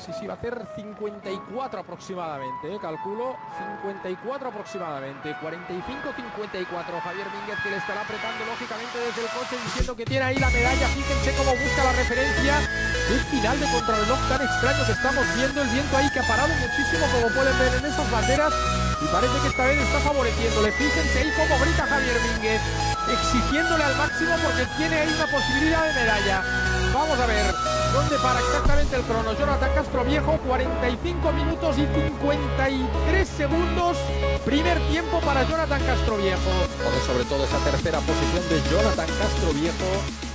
Sí, va a hacer 54 aproximadamente, calculo 54 aproximadamente, 45-54. Javier Mínguez, que le estará apretando lógicamente desde el coche, diciendo que tiene ahí la medalla. Fíjense cómo busca la referencia. Qué final de contrarreloj tan extraño que estamos viendo. El viento ahí que ha parado muchísimo, como pueden ver en esas banderas, y parece que esta vez está favoreciéndole. Fíjense ahí cómo grita Javier Mínguez, exigiéndole al máximo porque tiene ahí una posibilidad de medalla. Vamos a ver dónde para exactamente el crono. Jonathan Castroviejo, 45 minutos y 53 segundos. Primer tiempo para Jonathan Castroviejo. Sobre todo esa tercera posición de Jonathan Castroviejo.